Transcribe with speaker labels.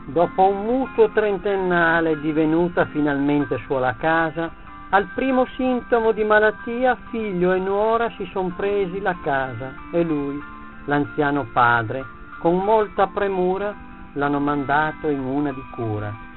Speaker 1: Dopo un mutuo trentennale, divenuta finalmente sola casa, al primo sintomo di malattia figlio e nuora si son presi la casa e lui, l'anziano padre, con molta premura l'hanno mandato in una di cura.